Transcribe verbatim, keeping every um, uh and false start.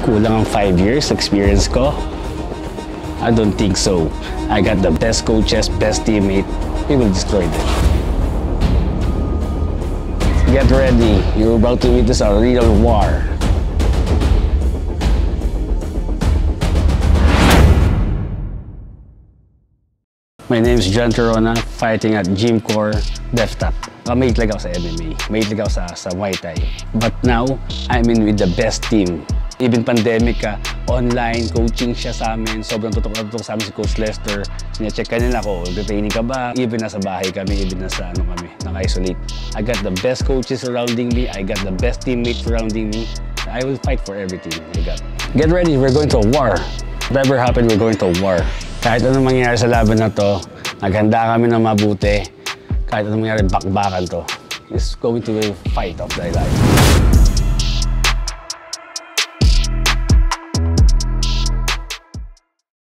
Kulang ang five years experience ko? I don't think so. I got the best coaches, best teammate. We will destroy them. Get ready. You're about to witness a real war. My name is Tirona, fighting at Gym Core Deftap. May itig ako sa M M A, may itig ako sa, sa Muay Thai. But now, I'm in with the best team. Even pandemic ka, online coaching siya sa amin. Sobrang tutok na tutok sa amin si Coach Lester. Sina-check ka nila ko, training ka ba? Even nasa bahay kami, even nasa ano kami, naka-isolate. I got the best coaches surrounding me. I got the best teammates surrounding me. I will fight for everything I got. Get ready, we're going to a war. Whatever happened, we're going to a war. Kahit anong mangyayari sa laban na to, naghanda kami ng mabuti. Kahit anong mangyayari, bakbakan to. It's going to be a fight of thy life.